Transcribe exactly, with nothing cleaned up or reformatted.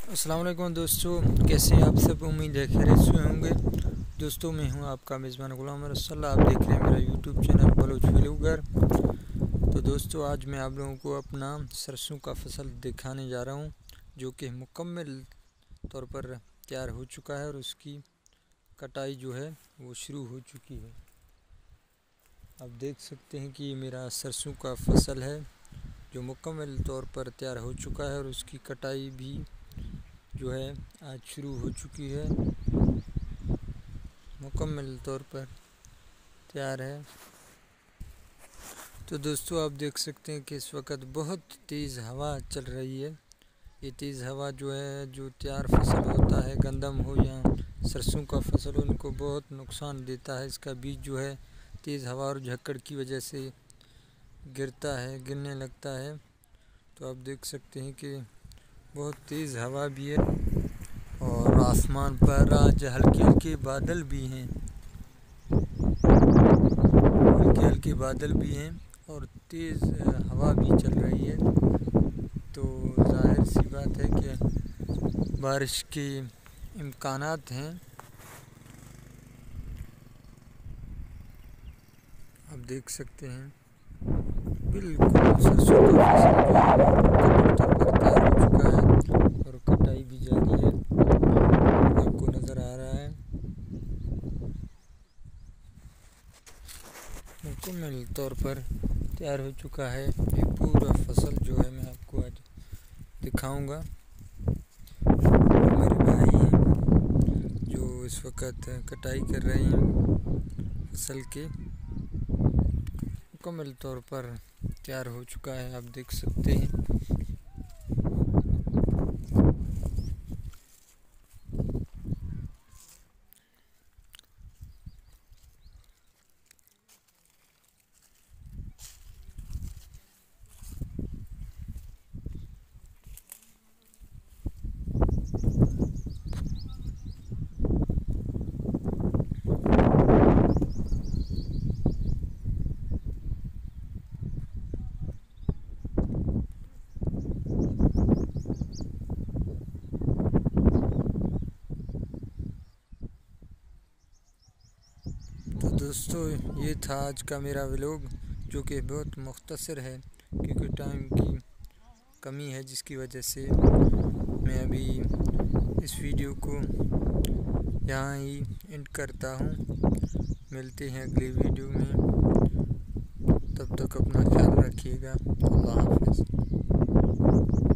अस्सलाम वालेकुम दोस्तों, कैसे हैं आप सब। उम्मीद है खैरियत से होंगे। दोस्तों मैं हूं आपका मेज़बान गुलाम रसल्ला। आप देख रहे हैं मेरा यूट्यूब चैनल बलोच व्लॉगर। तो दोस्तों आज मैं आप लोगों को अपना सरसों का फसल दिखाने जा रहा हूं, जो कि मुकम्मल तौर पर तैयार हो चुका है और उसकी कटाई जो है वो शुरू हो चुकी है। आप देख सकते हैं कि ये मेरा सरसों का फसल है जो मुकम्मल तौर पर तैयार हो चुका है और उसकी कटाई भी जो है आज शुरू हो चुकी है, मुकम्मल तौर पर तैयार है। तो दोस्तों आप देख सकते हैं कि इस वक्त बहुत तेज़ हवा चल रही है। ये तेज़ हवा जो है, जो तैयार फसल होता है, गंदम हो या सरसों का फसल हो, उनको बहुत नुकसान देता है। इसका बीज जो है तेज़ हवा और झक्कड़ की वजह से गिरता है, गिरने लगता है। तो आप देख सकते हैं कि बहुत तेज़ हवा भी है और आसमान पर आज हल्के हल्के बादल भी हैं, हल्के हल्के बादल भी हैं और तेज़ हवा भी चल रही है। तो जाहिर सी बात है कि बारिश के इम्कानात हैं। आप देख सकते हैं बिल्कुल सरसों का फसल जो है तैयार हो चुका है और कटाई भी जारी है, आपको नज़र आ रहा है। मुकम्मल तौर पर तैयार हो चुका है ये पूरा फसल जो है, मैं आपको आज दिखाऊंगा। मेरे भाई हैं जो इस वक्त कटाई कर रहे हैं फसल के, मुकम्मल तौर पर तैयार हो चुका है, आप देख सकते हैं। तो दोस्तों ये था आज का मेरा व्लॉग, जो कि बहुत मुख्तसर है क्योंकि टाइम की कमी है, जिसकी वजह से मैं अभी इस वीडियो को यहाँ ही एंड करता हूँ। मिलते हैं अगली वीडियो में, तब तक अपना ख्याल रखिएगा। अल्लाह हाफ़िज़।